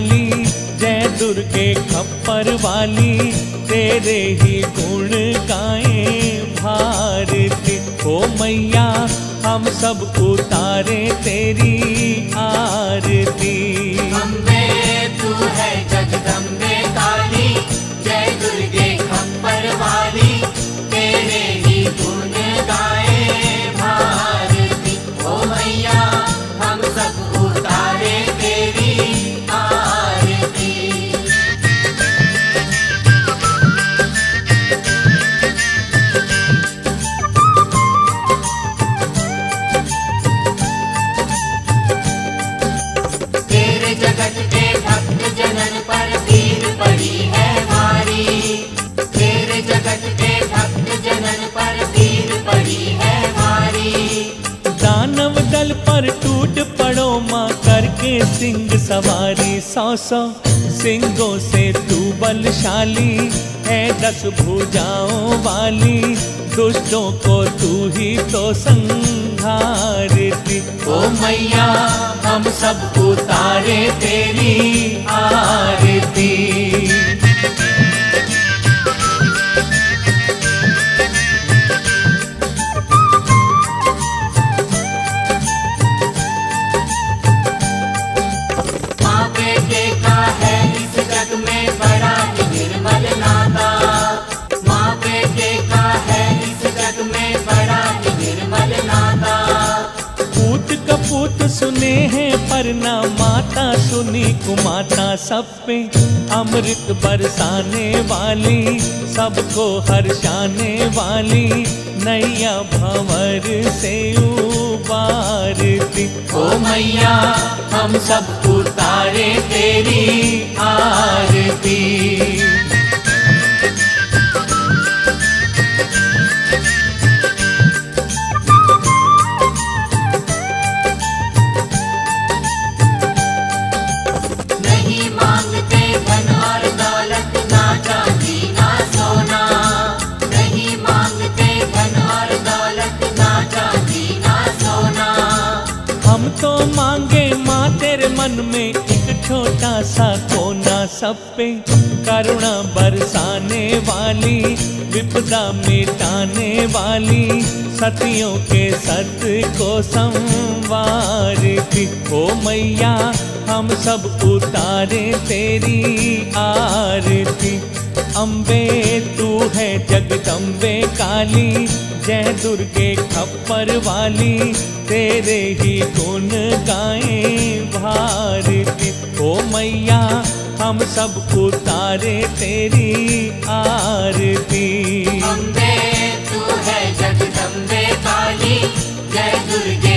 काली, जय दुर्गे खप्पर वाली, तेरे ही गुण गाए भारती। ओ मैया हम सब उतारे तेरी आरती। अम्बे तू है जगदम्बे काली, जय दुर्गे खप्पर वाली, तेरे ही गुण गाए भारती। ओ मैया हम सब उतारे तेरी आरती। तेरे जगत के भक्त जनन पर पीर पड़ी है भारी, तेरे जगत के भक्त जनन पर पीर पड़ी है भारी। दानव दल पर टूट पड़ो माँ करके सिंह सवारी, 100 सिंहों से तू बलशाली है, 10 भुजाओं वाली, दुष्टों को तू ही तो संहारती। ओ मैया हम सब उतारे तेरी आरती। माँ बेटे का है इस जग में बड़ा ही निर्मल नाता, माँ बेटे का है इस जग में बड़ा ही निर्मल नाता। पूत कपूत सुने हैं पर ना माता सुनी कुमाता, सब पे अमृत बरसाने वाली, सबको हर्षाने वाली, नैया भंवर से उबारती। ओ मैया हम सब उतारे तेरी आरती। नहीं मांगते धन और दौलत, ना चांदी ना सोना, नहीं मांगते धन और दौलत, ना चांदी ना सोना। हम तो मांगे माँ तेरे मन में एक छोटा सा कोना, सब पे करुणा बरसाने वाली, विपदा मिटाने वाली, सतियों के सत को संवारती। ओ मैया हम सब उतारे तेरी आरती। अम्बे तू है जगदम्बे काली, जय दुर्गे खप्पर वाली, तेरे ही गुण गाए भारती। ओ मैया हम सब उतारे तेरी आरती। अम्बे तू है जगदम्बे काली, जय दुर्गे